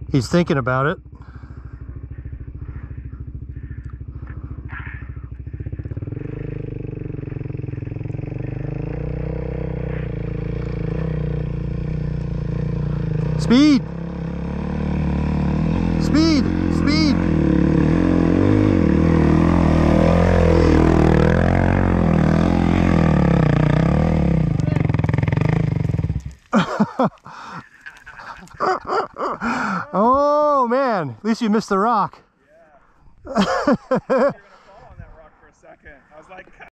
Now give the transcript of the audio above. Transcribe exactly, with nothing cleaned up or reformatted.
He's thinking about it. Speed! Speed! Speed! Oh man, at least you missed the rock. Yeah.